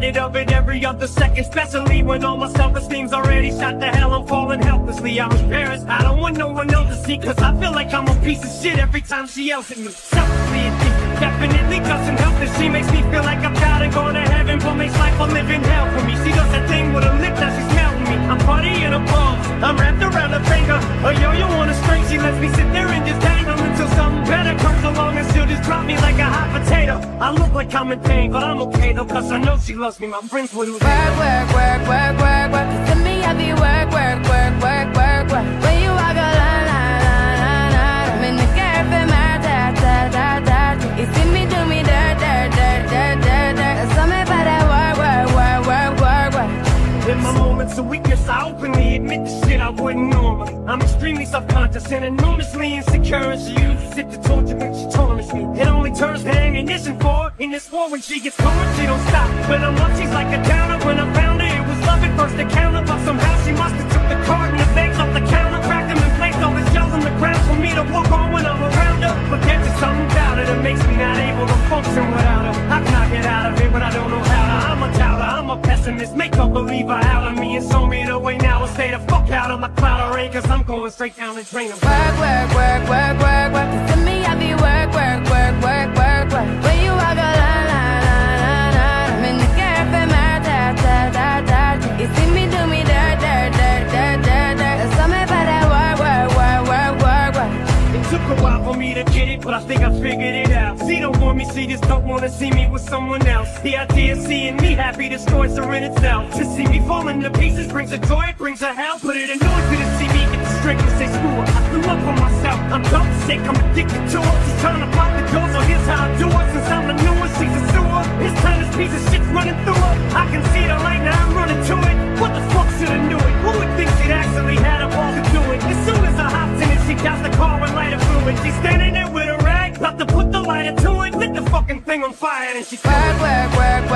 reminded of it every other second, especially when all my self-esteem's already shot to hell. I'm falling helplessly. I was embarrassed. I don't want no one else to see, cause I feel like I'm a piece of shit every time she yells at me. Selfishly, it definitely doesn't help that she makes me feel like I'm God and going to heaven, but makes life a living hell for me. She does that thing with her lip that she's smelling me. I'm partying her palms, I'm wrapped around her finger. A yo-yo on a string, she lets me sit there and just dangle until something better comes along and she'll just drop me like a hot potato. I look like I'm in pain, but I'm okay though, cause I know she loves me. My friends would lose. Work. To me, I be work. When you walk a line. I'm in the cafe, my da. You see me do me dirt. So me by that work. In my moments of weakness, I openly admit the shit I wouldn't normally. I'm extremely self-conscious and enormously insecure, and she uses it to torture me, she torments me. It only turns to ammunition for her in this war. When she gets going, she don't stop. When I'm up, she's like a downer. When I found her, it was love at first encounter, but somehow she must have took the card and the bags off the counter, cracked them and placed all the shells on the ground for me to walk on when I'm around her. But there's just something about her that makes me not able to function without her. I cannot get out of it, but I don't know how to. I'm a doubter, I'm a pessimist, make a believer out of me and show me the way now. I'll stay the fuck out of my cloud of rain, cause I'm going straight down the drain. Work. To me, I be work. When you walk a line. I'm in the cafe, my da. You see me do me dirt. So me by that work. It took a while for me to get it, but I think I figured it out. She don't want me, she just don't wanna see me with someone else. The idea of seeing me happy destroys her in itself. To see me falling to pieces brings her joy, it brings her hell. But it annoys me to see me get the strength to say screw her. I threw up on myself, I'm dumb sick, I'm addicted to her. She's trying to block the door, so here's how I do it. Since I'm the new one, she's a sewer. This time this piece of shit's running through her. I can see the light, now I'm running to it. What the fuck should've knew it? Who would think she'd actually had a ball to do it? As soon as I hopped in it, she doused the car with lighter fluid. She's standing there with a rag, about to put the lighter to it. Lit the fucking thing on fire and she work.